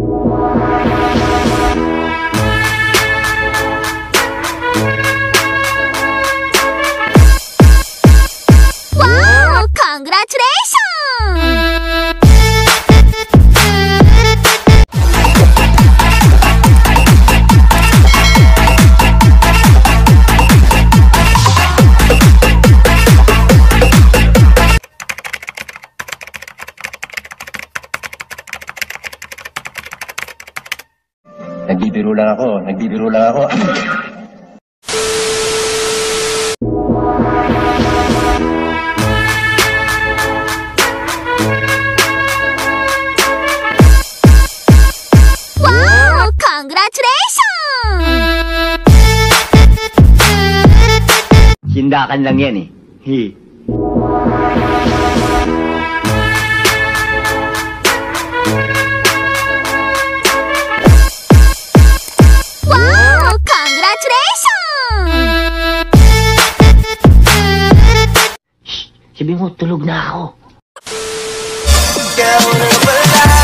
Wow! Congratulations! Nagbibiro lang ako. Wow! Congratulations! Sindakan lang yan eh. Wow! Congratulations! Shh! Sabi mo, tulog na ako. Ikaw na pala